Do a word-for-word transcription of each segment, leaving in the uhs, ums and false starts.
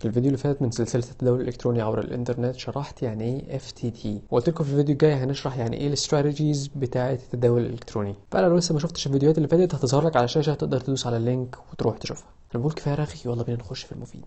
في الفيديو اللي فات من سلسلة التداول الإلكتروني عبر الإنترنت شرحت يعني إيه إف تي تي، وقلت لكم في الفيديو الجاي هنشرح يعني إيه الاستراتيجيز بتاعة التداول الإلكتروني. فلو لسه ما شفتش الفيديوهات اللي فاتت هتظهر لك على الشاشة، تقدر تدوس على اللينك وتروح تشوفها. أنا بقول كفاية رغي، يلا بينا نخش في المفيد.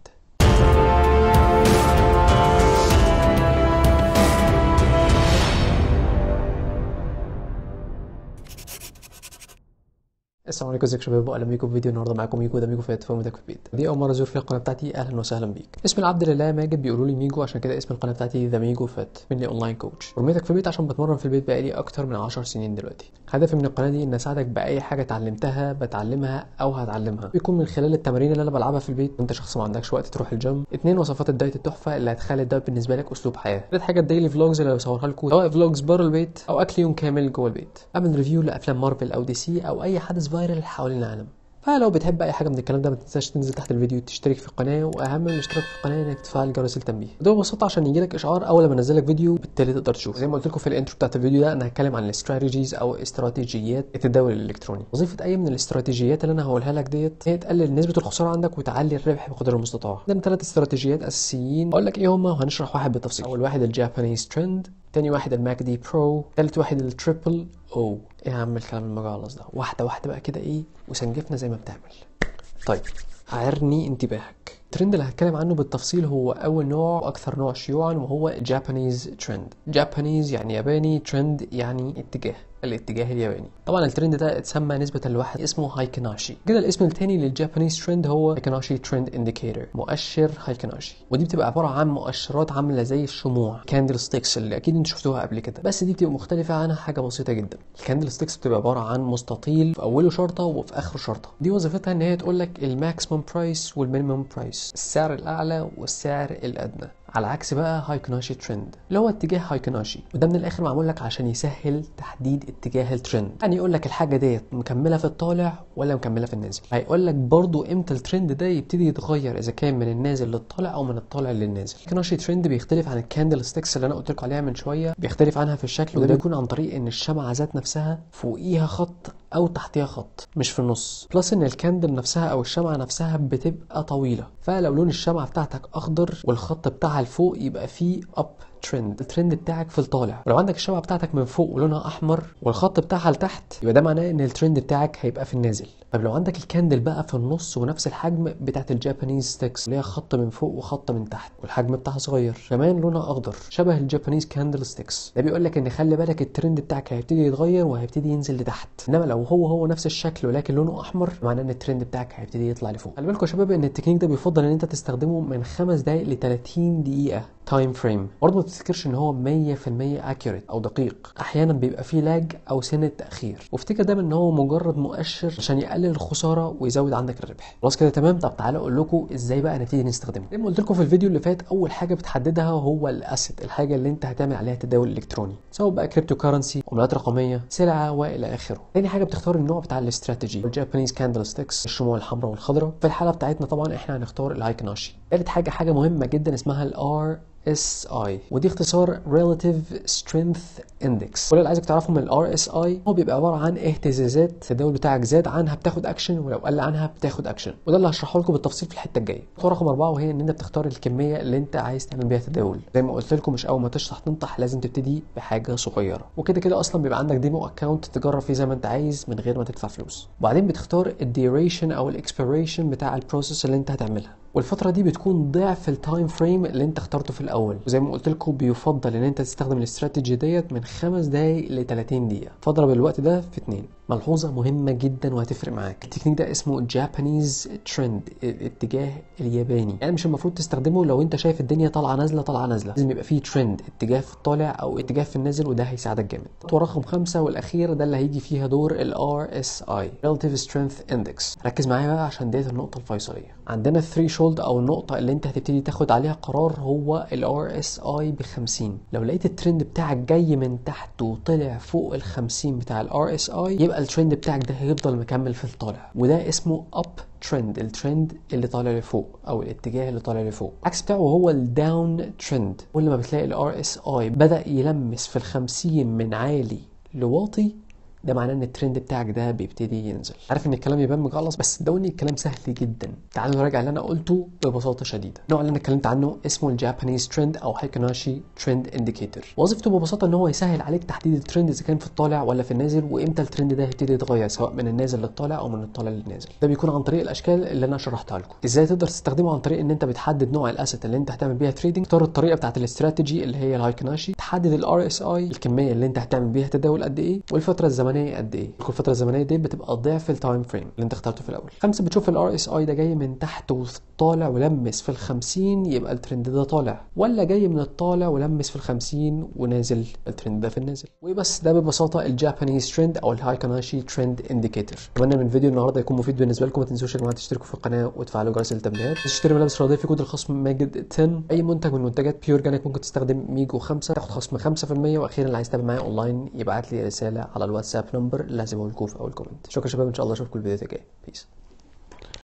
السلام عليكم، ازيكم يا شباب، واهلا بيكم في فيديو النهارده. معاكم ميجو، ده ميجو في فهمتك في البيت. دي اول مره تزور فيها القناه بتاعتي، اهلا وسهلا بيك. اسمي العبد لله ماجد، بيقولوا لي ميجو، عشان كده اسم القناه بتاعتي ذا ميجو فات، مني اونلاين كوتش. فهمتك في البيت عشان بتمرن في البيت بقالي اكتر من عشر سنين دلوقتي. هدفي من القناه دي ان اساعدك باي حاجه اتعلمتها بتعلمها او هتعلمها، بيكون من خلال التمارين اللي انا بلعبها في البيت وانت شخص ما عندكش وقت تروح الجيم. اتنين، وصفات الدايت التحفه اللي هتخلي الدايت بالنسبه لك اسلوب حياه. تالت حاجه الديلي فلوجز اللي بصورها لكم، سواء فلوجز بره البيت او اكل يوم كامل جوه البيت. اعمل ريفيو لافلام مارفل او دي سي او اي حدث فايرل حوالين العالم. فلو بتحب اي حاجه من الكلام ده ما تنساش تنزل تحت الفيديو تشترك في القناه، واهم من الاشتراك في القناه انك تفعل جرس التنبيه. ده ببساطه عشان يجيلك اشعار اول ما انزل لك فيديو، بالتالي تقدر تشوف. زي ما قلت لكم في الانترو بتاعت الفيديو ده، انا هتكلم عن الاستراتيجيز او استراتيجيات التداول الالكتروني. وظيفه اي من الاستراتيجيات اللي انا هقولها لك ديت هي تقلل نسبه الخساره عندك وتعلي الربح بقدر المستطاع. عندنا ثلاث استراتيجيات اساسيين، اقول لك ايه هما وهنشرح واحد بالتفصيل. اول واحد الجابانيز ترند، تاني واحد الماكدي برو، تالت واحد التريبل او. ايه يا عم الكلام المجعلص ده؟ واحده واحده بقى كده، ايه وسنجفنا زي ما بتعمل. طيب عرني انتباهك. الترند اللي هتكلم عنه بالتفصيل هو اول نوع واكثر نوع شيوعا، وهو جابانيز ترند. جابانيز يعني ياباني، ترند يعني اتجاه، الاتجاه الياباني. طبعا الترند ده اتسمى نسبة لواحد اسمه هايكناشي. كده الاسم الثاني للجابانيز ترند هو هايكناشي ترند انديكيتور، مؤشر هايكناشي. ودي بتبقى عبارة عن مؤشرات عاملة زي الشموع، كاندل ستيكس، اللي اكيد انتوا شفتوها قبل كده، بس دي بتبقى مختلفة عنها حاجة بسيطة جدا. الكاندل ستيكس بتبقى عبارة عن مستطيل في اوله شرطة وفي اخره شرطة. دي وظيفتها ان هي تقول لك الماكسيمم برايس والمينيمم برايس، السعر الاعلى والسعر الادنى. على عكس بقى هايكناشي ترند اللي هو اتجاه هايكناشي، وده من الاخر معمول لك عشان يسهل تحديد اتجاه الترند. يعني يقول لك الحاجه ديت مكمله في الطالع ولا مكمله في النازل. هيقول لك برضو امتى الترند ده يبتدي يتغير، اذا كان من النازل للطالع او من الطالع للنازل. هايكناشي ترند بيختلف عن الكاندل ستيكس اللي انا قلت لكم عليها من شويه، بيختلف عنها في الشكل، وده بيكون عن طريق ان الشمعه ذات نفسها فوقيها خط او تحتيها خط، مش في النص. بلس ان الكاندل نفسها او الشمعه نفسها بتبقى طويله، فلو لون الشمعه بتاعتك اخضر والخط بتاعها لفوق يبقى فيه اب ترند، الترند بتاعك في الطالع. ولو عندك الشمعه بتاعتك من فوق ولونها احمر والخط بتاعها لتحت، يبقى ده معناه ان الترند بتاعك هيبقى في النازل. طب لو عندك الكاندل بقى في النص ونفس الحجم بتاعت الجابانيز ستيكس، اللي هي خط من فوق وخط من تحت والحجم بتاعها صغير، كمان لونها اخضر شبه الجابانيز كاندل ستيكس، ده بيقول لك ان خلي بالك الترند بتاعك هيبتدي يتغير وهيبتدي ينزل لتحت. انما لو هو هو نفس الشكل ولكن لونه احمر، معناه ان الترند بتاعك هيبتدي يطلع لفوق. خلي بالكم يا شباب ان التكنيك ده بيفضل ان انت تستخدمه من خمس دقائق ل ثلاثين دقيقه تايم فريم. برضه ما تفتكرش ان هو مية في المية اكيوريت او دقيق، احيانا بيبقى فيه لاج او سنه تاخير. وافتكر دايما ان هو مجرد مؤشر عشان يقلل الخساره ويزود عندك الربح. خلاص كده تمام. طب تعالى اقول لكم ازاي بقى نبتدي نستخدمه. زي ما قلت لكم في الفيديو اللي فات، اول حاجه بتحددها هو الاسيت، الحاجه اللي انت هتعمل عليها تداول الكتروني، سواء بقى كريبتو كارنسي، عملات رقميه، سلعه والى اخره. تاني حاجه بتختار النوع بتاع الاستراتيجي، الجابانيز كاندل ستيكس، الشموع الحمراء والخضراء. في الحاله بتاعتنا طبعا احنا هنختار الهايكناشي. ثالث حاجه حاجه مهمه جدا اسمها الار اس اي، ودي اختصار Relative Strength Index. كل اللي عايزك تعرفه من ال آر إس آي هو بيبقى عباره عن اهتزازات التداول بتاعك زاد عنها بتاخد اكشن، ولو قل عنها بتاخد اكشن، وده اللي هشرحه لكم بالتفصيل في الحته الجايه. خطوه رقم أربعة وهي ان انت بتختار الكميه اللي انت عايز تعمل بيها تداول. زي ما قلت لكم، مش اول ما تشطح تنطح، لازم تبتدي بحاجه صغيره، وكده كده اصلا بيبقى عندك ديمو اكونت تجرب فيه زي ما انت عايز من غير ما تدفع فلوس. وبعدين بتختار الديوريشن او الاكسبيريشن بتاع البروسيس اللي انت هتعملها، والفتره دي بتكون ضعف التايم فريم اللي انت اخترته في الاول. وزي ما قلت لكم بيفضل ان انت تستخدم الاستراتيجي ديت من خمس دقايق ل ثلاثين دقيقه، فاضرب الوقت ده في اتنين. ملحوظه مهمه جدا وهتفرق معاك، التكنيك ده اسمه جابانيز ترند، الاتجاه الياباني. يعني مش المفروض تستخدمه لو انت شايف الدنيا طالعه نازله طالعه نازله، لازم يبقى فيه ترند، اتجاه في الطالع او اتجاه في النازل، وده هيساعدك جامد. خطوه رقم خمسة والاخير ده اللي هيجي فيها دور ال آر إس آي Relative Strength Index. ركز معايا بقى عشان ديت النقطه الفيصليه. عندنا الثريشولد او النقطه اللي انت هتبتدي تاخد عليها قرار هو ال آر إس آي ب خمسين. لو لقيت الترند بتاعك جاي من تحت وطلع فوق ال خمسين بتاع ال آر إس آي، يبقى الترند بتاعك ده هيفضل مكمل في الطالع، وده اسمه اب ترند، الترند اللي طالع لفوق او الاتجاه اللي طالع لفوق. العكس بتاعه هو الداون ترند. كل ما بتلاقي ال آر إس آي بدأ يلمس في ال خمسين من عالي لواطي، ده معناه ان الترند بتاعك ده بيبتدي ينزل. عارف ان الكلام يبان مجعلص، بس صدقوني الكلام سهل جدا. تعالوا نراجع اللي انا قلته ببساطه شديده. النوع اللي انا اتكلمت عنه اسمه الجابانيز ترند او هايكوناشي ترند انديكيتور. وظيفته ببساطه ان هو يسهل عليك تحديد الترند اذا كان في الطالع ولا في النازل، وامتى الترند ده هيبتدي يتغير سواء من النازل للطالع او من الطالع للنازل. ده بيكون عن طريق الاشكال اللي انا شرحتها لكم. ازاي تقدر تستخدمه؟ عن طريق ان انت بتحدد نوع الاسيت اللي انت هتعمل بيها تريدنج، تختار الطريقه بتاعه الاستراتيجي اللي هي الهايكوناشي، تحدد الار اس اي الكميه اللي انت هتعمل بيها تداول قد ايه، والفتره الزمنيه قد ايه. الفتره الزمنيه دي بتبقى ضعف التايم فريم اللي انت اخترته في الاول. خمسه، بتشوف الار اس اي ده جاي من تحت وطالع ولمس في ال خمسين يبقى الترند ده طالع، ولا جاي من الطالع ولمس في ال خمسين ونازل الترند ده في النازل. وبس ده ببساطه الجابانيز ترند او الهايكوناشي ترند انديكيتور. اتمنى من الفيديو النهارده يكون مفيد بالنسبه لكم. ما تنسوش يا جماعه تشتركوا في القناه وتفعلوا جرس التنبيهات. تشتري ملابس رياضيه في كود الخصم ماجد عشرة. اي منتج من منتجات بيور جانك ممكن تستخدم ميجو خمسة تاخد خصم خمسة في المية. واخيرا اللي عايز يتابع معايا اونلاين يبعت لي رساله على الواتساب نمبر اللي هسيبه لكم في اول كومنت. شكرا يا شباب، ان شاء الله اشوفكم الفيديو الجاي. بيس.